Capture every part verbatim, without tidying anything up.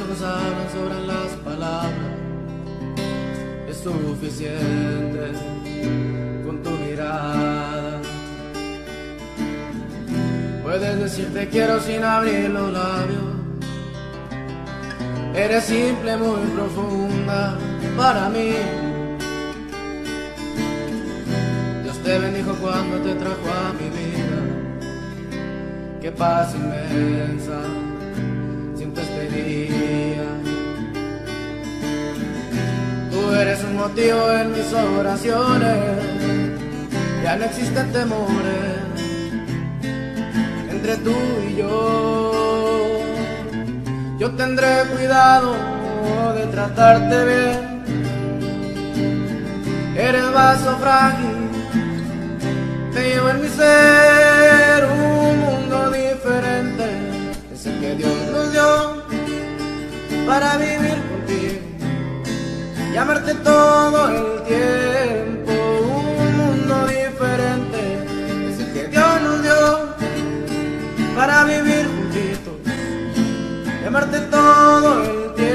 nos hablan, sobran las palabras. Es suficiente con tu mirada. Puedes decir te quiero sin abrir los labios. Eres simple, muy profunda para mí. Dios te bendijo cuando te trajo a mi vida. Qué paz inmensa siento este día. Tú eres un motivo en mis oraciones. Ya no existen temores entre tú y yo. Yo tendré cuidado de tratarte bien. Eres vaso frágil, te llevo en mi ser un mundo diferente. Es el que Dios nos dio para vivir contigo y amarte todo el tiempo. Un mundo diferente es el que Dios nos dio para vivir juntitos y amarte todo el tiempo.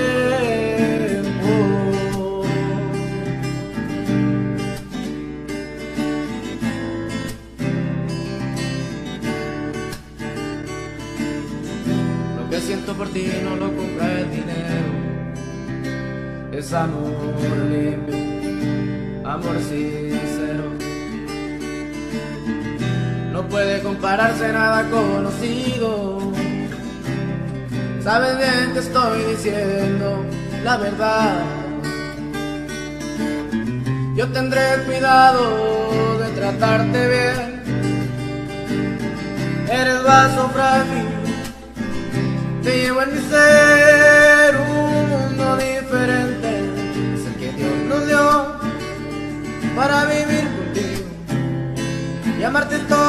Lo que siento por ti no lo compra el dinero. Es amor limpio, amor sincero. No puede compararse nada conocido. Sabes bien que estoy diciendo la verdad. Yo tendré cuidado de tratarte bien. Eres vaso frágil, te llevo en mi ser un mundo diferente. Es el que Dios nos dio para vivir contigo y amarte todo